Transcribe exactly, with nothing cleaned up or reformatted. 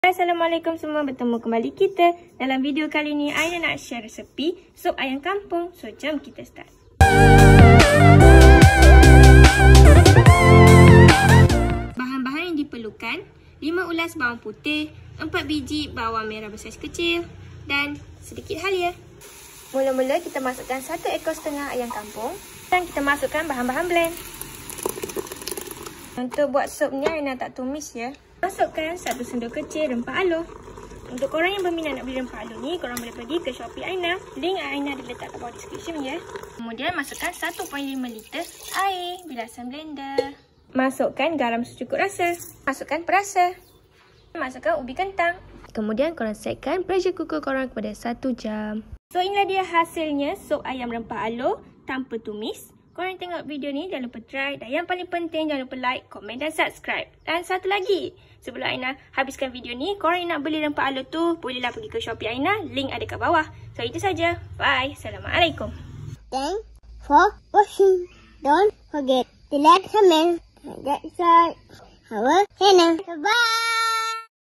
Assalamualaikum semua, bertemu kembali kita. Dalam video kali ni, Aina nak share resepi sup ayam kampung. So, jom kita start. Bahan-bahan yang diperlukan: lima ulas bawang putih, empat biji bawang merah besar kecil dan sedikit halia. Mula-mula kita masukkan satu ekor setengah ayam kampung dan kita masukkan bahan-bahan blend. Untuk buat sup ni, Aina tak tumis ya. Masukkan satu sendok kecil rempah aloe. Untuk korang yang berminat nak beli rempah aloe ni, korang boleh pergi ke Shopee Aina. Link Aina diletak kat bawah description ya. Kemudian masukkan satu perpuluhan lima liter air bilasan blender. Masukkan garam secukup rasa. Masukkan perasa. Masukkan ubi kentang. Kemudian korang setkan pressure cooker korang kepada satu jam. So, inilah dia hasilnya sup ayam rempah aloe tanpa tumis. Korang tengok video ni, jangan lupa try. Dan yang paling penting, jangan lupa like, komen dan subscribe. Dan satu lagi, sebelum Aina habiskan video ni, korang yang nak beli rempah aloe tu, bolehlah pergi ke Shopee Aina. Link ada kat bawah. So, itu saja. Bye. Assalamualaikum. Thanks for watching. Don't forget to like, comment, and subscribe our channel. Bye.